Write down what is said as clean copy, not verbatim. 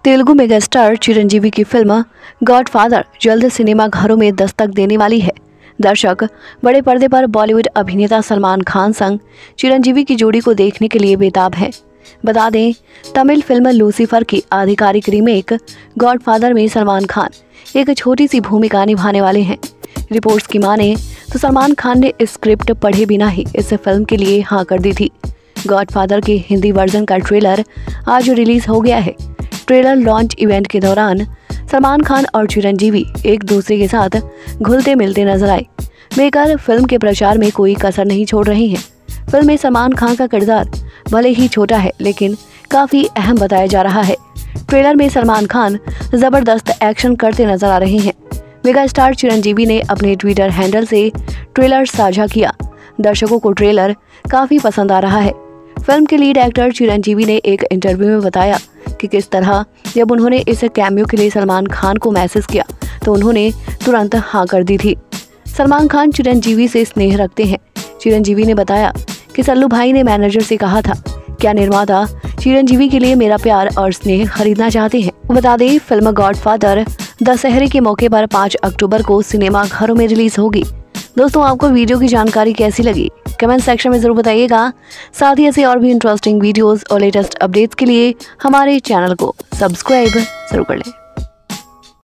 Telugu megastar Chiranjeevi की film godfather जल्द cinema घरों में दस्तक देने वाली है। दर्शक बड़े पर्दे पर बॉलीवुड अभिनेता सलमान खान संग चिरंजीवी की जोड़ी को देखने के लिए बेताब हैं। बता दें, तमिल फिल्म लूसीफर की आधिकारिक रीमेक गॉडफादर में सलमान खान एक छोटी सी भूमिका निभाने वाले हैं। रिपोर्ट्स की माने तो सलमान खान ने स्क्रिप्ट पढ़े बिना ही इस फिल्म के लिए हाँ कर दी थी। गॉडफादर के हिंदी वर्जन का ट्रेलर आज रिलीज हो गया है। ट्रेलर लॉन्च इवेंट के दौरान सलमान खान और चिरंजीवी एक दूसरे के साथ घुलते मिलते नजर आए। मेकर फिल्म के प्रचार में कोई कसर नहीं छोड़ रही हैं। फिल्म में सलमान खान का किरदार भले ही छोटा है लेकिन काफी अहम बताया जा रहा है। ट्रेलर में सलमान खान जबरदस्त एक्शन करते नजर आ रहे हैं। मेगा स्टार चिरंजीवी ने अपने ट्विटर हैंडल से ट्रेलर साझा किया। दर्शकों को ट्रेलर काफी पसंद आ रहा है। फिल्म के लीड एक्टर चिरंजीवी ने एक इंटरव्यू में बताया कि किस तरह जब उन्होंने इस कैमियो के लिए सलमान खान को मैसेज किया तो उन्होंने तुरंत हाँ कर दी थी। सलमान खान चिरंजीवी से स्नेह रखते हैं। चिरंजीवी ने बताया कि सल्लू भाई ने मैनेजर से कहा था, क्या निर्माता चिरंजीवी के लिए मेरा प्यार और स्नेह खरीदना चाहते हैं। बता दें, फिल्म गॉडफादर दशहरे के मौके पर 5 अक्टूबर को सिनेमा घरों में रिलीज होगी। दोस्तों, आपको वीडियो की जानकारी कैसी लगी कमेंट सेक्शन में जरूर बताइएगा। साथ ही ऐसे और भी इंटरेस्टिंग वीडियोस और लेटेस्ट अपडेट्स के लिए हमारे चैनल को सब्सक्राइब जरूर कर लें।